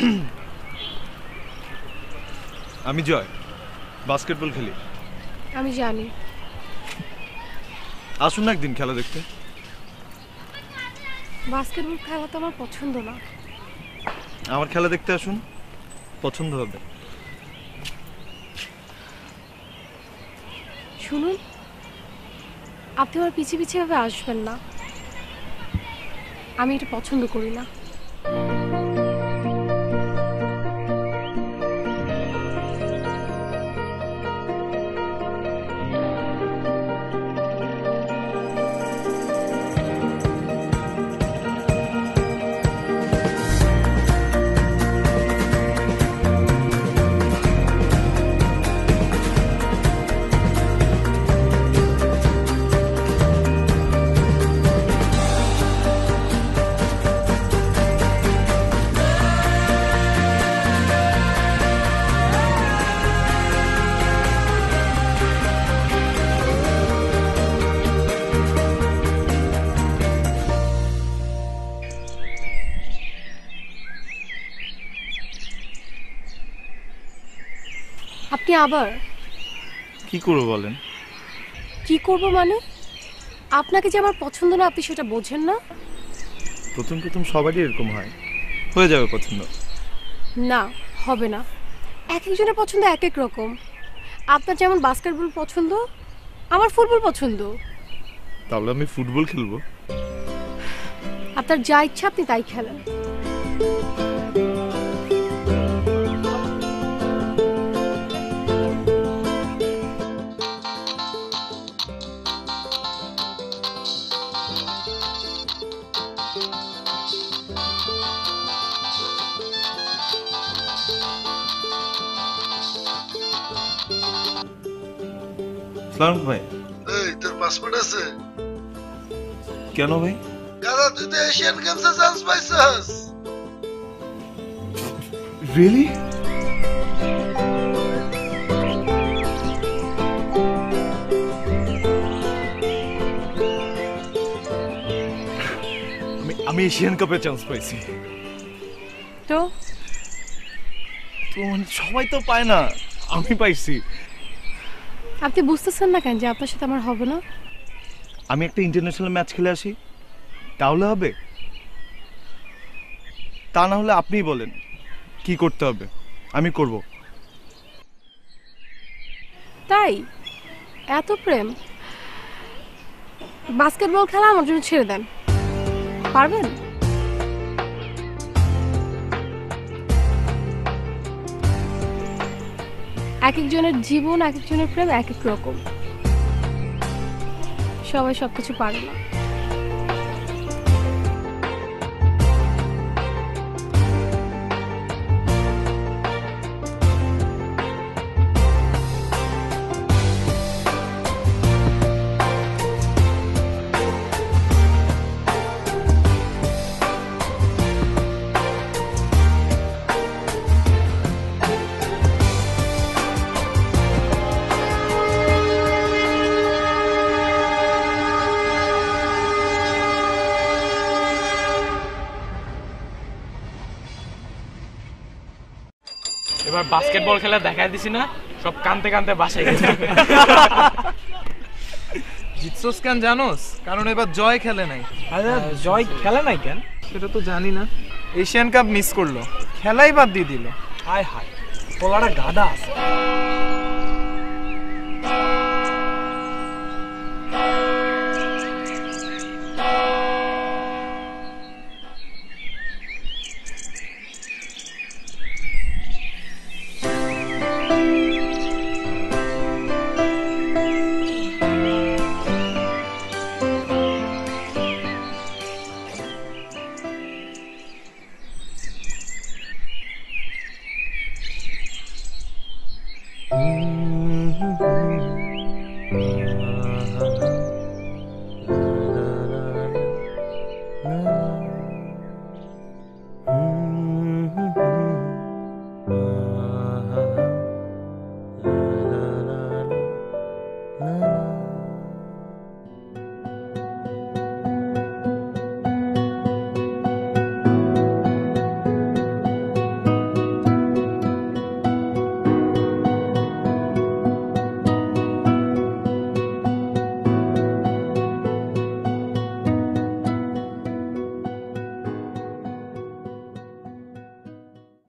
আমি জয়, বাস্কেটবল খেলি। আমি জানি। আসুন না একদিন খেলা দেখতে। বাস্কেটবল খেলা তো আমার পছন্দ না। আমার খেলা দেখতে আসুন, পছন্দ হবে। শুনুন, আপনি আমার পিছিয়ে পিছিয়ে ভাবে আসবেন না, আমি এটা পছন্দ করি না। আপনি আবার কি করবো বলেন? কি করব মানে? আপনাকে যে আমার পছন্দ না আপনি সেটা বোঝেন না? প্রথম প্রথম সবারই এরকম হয়, হয়ে যাবে পছন্দ। না, হবে না। এক একজনের পছন্দ এক এক রকম। আপনার যেমন বাস্কেটবল পছন্দ, আমার ফুটবল পছন্দ। তাহলে আমি ফুটবল খেলবো। আপনার যা ইচ্ছা আপনি তাই খেলেন। সালাম ভাই। এই তোর পাসপোর্ট আছে? কেন ভাই? দাদা তুই তো এশিয়ান গেমসে চান্স পাইছস। রিয়েলি? আমি এশিয়ান কাপে চান্স পাইছি। তো সবাই তো পায় না, আমি পাইছি। আপনি বুঝতেছেন না কেন যে আপনার সাথে আমার হবে না? আমি একটা ইন্টারন্যাশনাল ম্যাচ খেলে আসি, তাহলে হবে। তা না হলে আপনিই বলেন কি করতে হবে, আমি করব। তাই এত প্রেম? বাস্কেটবল খেলা আমার জন্য ছেড়ে দেন, পারবেন? এক একজনের জীবন, এক একজনের প্রেম এক এক রকম। সবাই সবকিছু পারে না। এবার বাস্কেটবল খেলা দেখাই দিছি না, সব কানতে কানতে বাসায় গেছে। জিতছোস কেন জানোস? কারণ এবার জয় খেলে নাই। আরে জয় খেলে নাই কেন? সেটা তো জানি না। এশিয়ান কাপ মিস করলো, খেলাই বাদ দিয়ে দিল। হায় হায়, পোলাটা গাদা আছে।